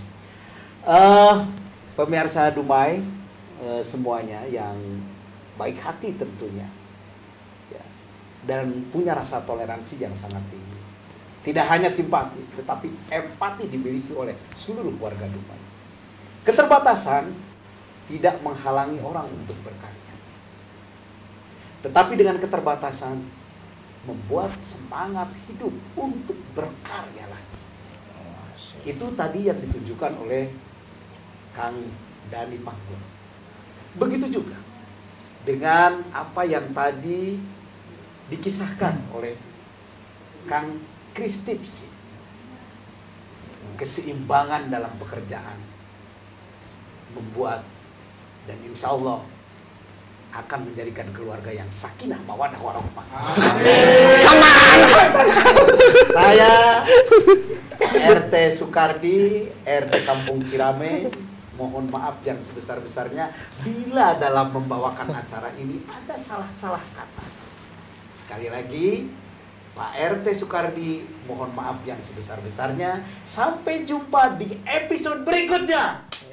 Pemirsa Dumai semuanya yang baik hati tentunya ya, dan punya rasa toleransi yang sangat tinggi. Tidak hanya simpati, tetapi empati dimiliki oleh seluruh warga Dumai. Keterbatasan tidak menghalangi orang untuk berkarya. Tetapi dengan keterbatasan membuat semangat hidup untuk berkarya lagi. Itu tadi yang ditunjukkan oleh Kang Dani Panggul. Begitu juga dengan apa yang tadi dikisahkan oleh Kang Kristipsi. Keseimbangan dalam pekerjaan membuat dan insya Allah akan menjadikan keluarga yang sakinah mawadah warahmah. Saya RT Sukardi, RT Kampung Cirame mohon maaf yang sebesar-besarnya bila dalam membawakan acara ini ada salah-salah kata. Sekali lagi, Pak RT Sukardi, mohon maaf yang sebesar-besarnya. Sampai jumpa di episode berikutnya.